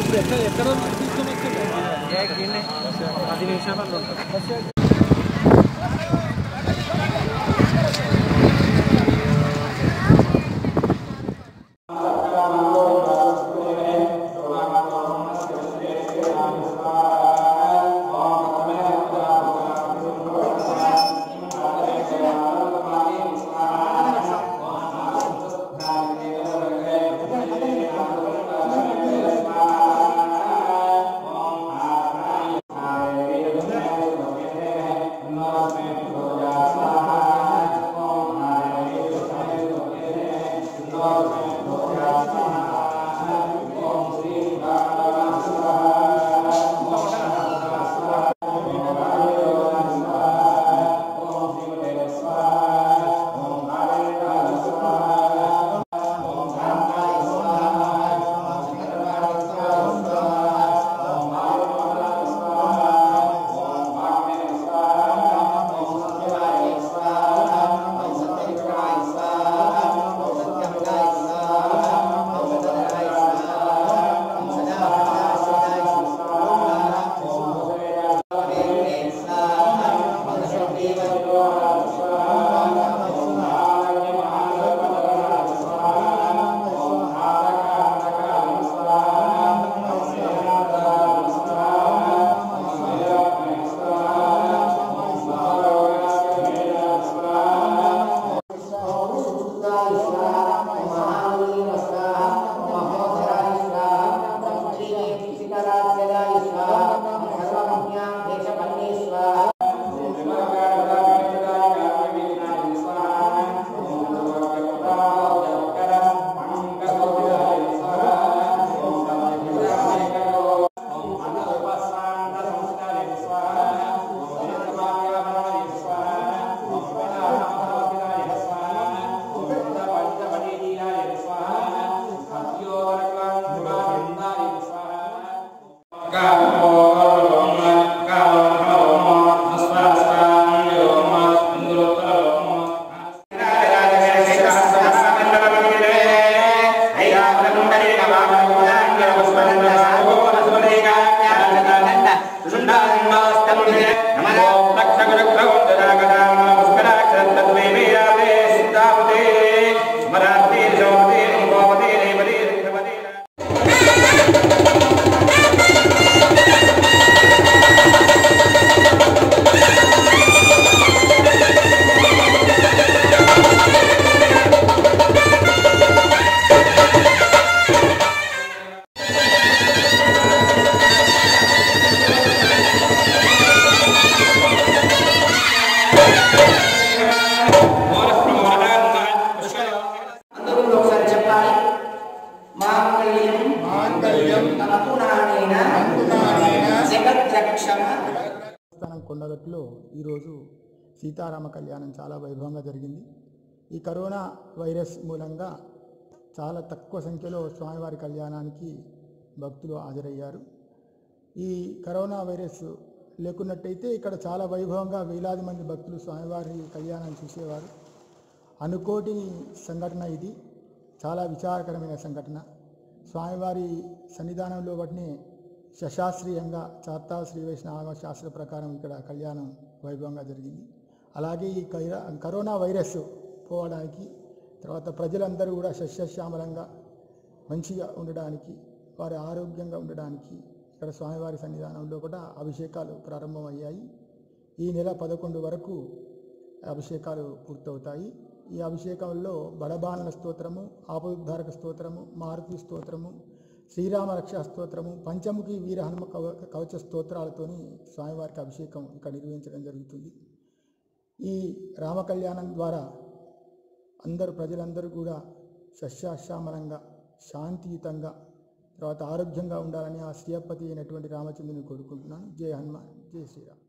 ఎక్కడ తీసుకొని వచ్చాడు 10 నిమిషాలలో ఉంటుంది. కొండగట్టులో ఈరోజు సీతారామ కళ్యాణం చాలా వైభవంగా జరిగింది. ఈ కరోనా వైరస్ మూలంగా చాలా తక్కువ సంఖ్యలో స్వామివారి కళ్యాణానికి భక్తులు హాజరయ్యారు. ఈ కరోనా వైరస్ లేకున్నట్టయితే ఇక్కడ చాలా వైభవంగా వేలాది మంది భక్తులు స్వామివారి కళ్యాణాన్ని చూసేవారు. అనుకోని సంఘటన ఇది, చాలా విచారకరమైన సంఘటన. స్వామివారి సన్నిధానంలో వాటిని శశాస్త్రీయంగా చార్తా శ్రీ వైష్ణవ శాస్త్ర ప్రకారం ఇక్కడ కళ్యాణం వైభవంగా జరిగింది. అలాగే ఈ కరోనా వైరస్ పోవడానికి, తర్వాత ప్రజలందరూ కూడా సస్యశ్యామలంగా మంచిగా ఉండడానికి, వారి ఆరోగ్యంగా ఉండడానికి ఇక్కడ స్వామివారి సన్నిధానంలో కూడా అభిషేకాలు ప్రారంభమయ్యాయి. ఈ నెల 11 వరకు అభిషేకాలు పూర్తవుతాయి. ఈ అభిషేకంలో బడబానల స్తోత్రము, ఆపదుద్ధారక స్తోత్రము, మారుతి స్తోత్రము, శ్రీరామ రక్షా స్తోత్రము, పంచముఖి వీర హనుమ కవచ స్తోత్రాలతోని స్వామివారికి అభిషేకం ఇక్కడ నిర్వహించడం జరుగుతుంది. ఈ రామ కళ్యాణం ద్వారా ప్రజలందరూ కూడా సస్యాశ్యామలంగా శాంతియుతంగా తర్వాత ఆరోగ్యంగా ఉండాలని ఆ శ్రీయపతి అయినటువంటి రామచంద్రుని కోరుకుంటున్నాను. జై హనుమాన్, జై శ్రీరామ్.